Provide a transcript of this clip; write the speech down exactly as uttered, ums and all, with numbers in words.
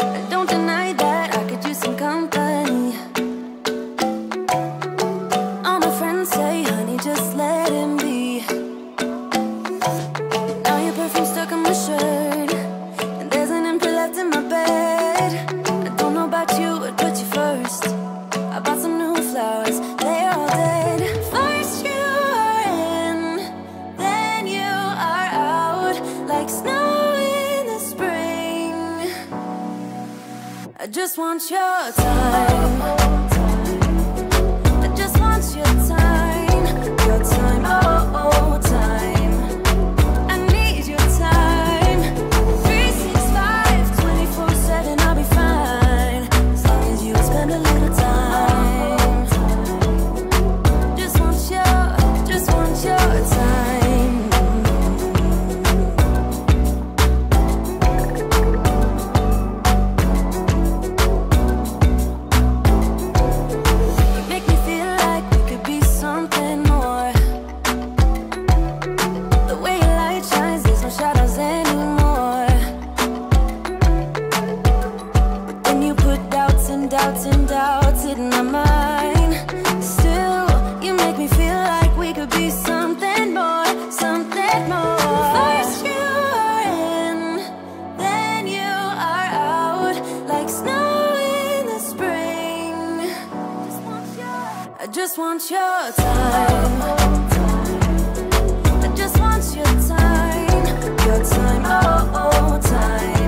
Don't deny that I could use some company. All my friends say, honey, just let him be. Now your perfume stuck on my shirt, and there's an empty left in my bed. I don't know about you, I'd put you first. I bought some new flowers, they're all dead. First you are in, then you are out, like snow in the spring. I just want your time, I just want your time, your time, oh, oh, time. I need your time, three sixty-five, twenty-four seven, I'll be fine, as long as you spend a little time. Just want your, just want your time. You make me feel like we could be something more. The way your light shines, there's no shadows anymore. But then you put doubts and doubts and doubts in my mind. Still, you make me feel like we could be something more, something more. First you are in, then you are out, like snow in the spring. I just want your time, I just want your time, your time, oh, oh, time.